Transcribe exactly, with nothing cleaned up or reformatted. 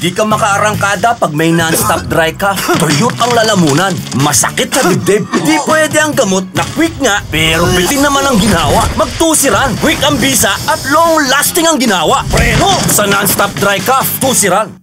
Di ka makaarangkada pag may non-stop dry cough. Tuyot ang lalamunan. Masakit sa dibdib. Di pwede ang gamot na quick nga, pero bitin naman ang ginawa. Magtusiran, quick ang bisa at long-lasting ang ginawa. Preno sa non-stop dry cough. Tusiran.